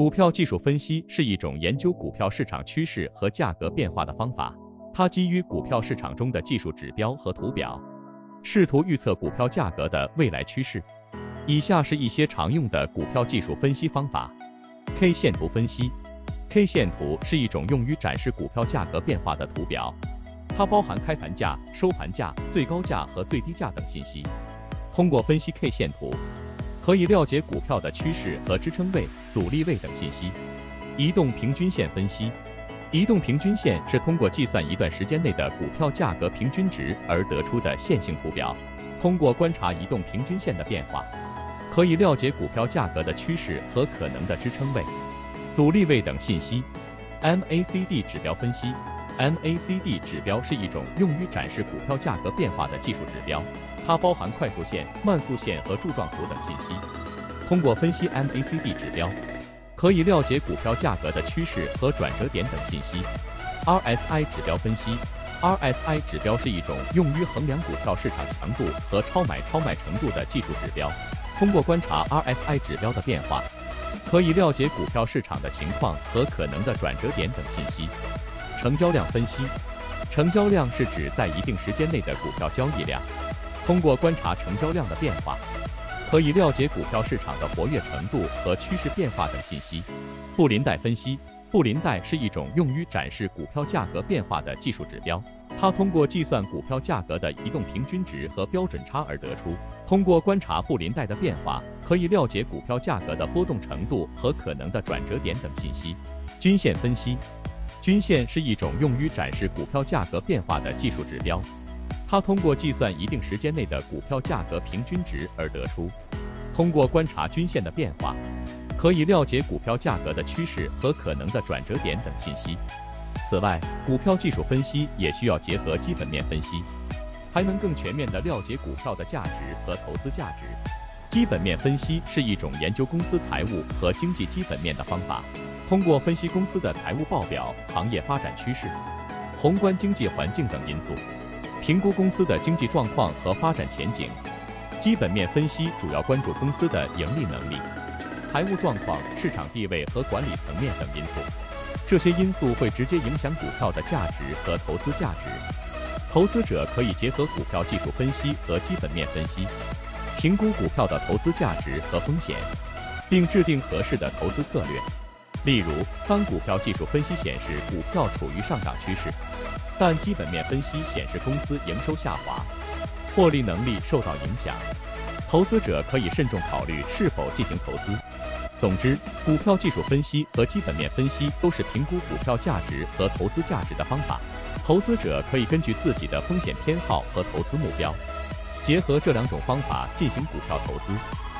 股票技术分析是一种研究股票市场趋势和价格变化的方法，它基于股票市场中的技术指标和图表，试图预测股票价格的未来趋势。以下是一些常用的股票技术分析方法。K 线图分析。K 线图是一种用于展示股票价格变化的图表，它包含开盘价、收盘价、最高价和最低价等信息。通过分析 K 线图，可以了解股票的趋势和支撑位、阻力位等信息。移动平均线分析。移动平均线是通过计算一段时间内的股票价格平均值而得出的线性图表。通过观察移动平均线的变化，可以了解股票价格的趋势和可能的支撑位、阻力位等信息。MACD 指标分析。MACD 指标是一种用于展示股票价格变化的技术指标，它包含快速线、慢速线和柱状图等信息。通过分析 MACD 指标，可以了解股票价格的趋势和转折点等信息。RSI 指标分析。RSI 指标是一种用于衡量股票市场强度和超买程度的技术指标。通过观察 RSI 指标的变化，可以了解股票市场的情况和可能的转折点等信息。成交量分析。成交量是指在一定时间内的股票交易量。通过观察成交量的变化，可以了解股票市场的活跃程度和趋势变化等信息。布林带分析。布林带是一种用于展示股票价格变化的技术指标，它通过计算股票价格的移动平均值和标准差而得出。通过观察布林带的变化，可以了解股票价格的波动程度和可能的转折点等信息。均线分析。均线是一种用于展示股票价格变化的技术指标，它通过计算一定时间内的股票价格平均值而得出。通过观察均线的变化，可以了解股票价格的趋势和可能的转折点等信息。此外，股票技术分析也需要结合基本面分析，才能更全面地了解股票的价值和投资价值。基本面分析是一种研究公司财务和经济基本面的方法，通过分析公司的财务报表、行业发展趋势、宏观经济环境等因素，评估公司的经济状况和发展前景。基本面分析主要关注公司的盈利能力、财务状况、市场地位和管理层面等因素，这些因素会直接影响股票的价值和投资价值。投资者可以结合股票技术分析和基本面分析，评估股票的投资价值和风险，并制定合适的投资策略。例如，当股票技术分析显示股票处于上涨趋势，但基本面分析显示公司营收下滑，获利能力受到影响，投资者可以慎重考虑是否进行投资。总之，股票技术分析和基本面分析都是评估股票价值和投资价值的方法。投资者可以根据自己的风险偏好和投资目标，结合这两种方法进行股票投资。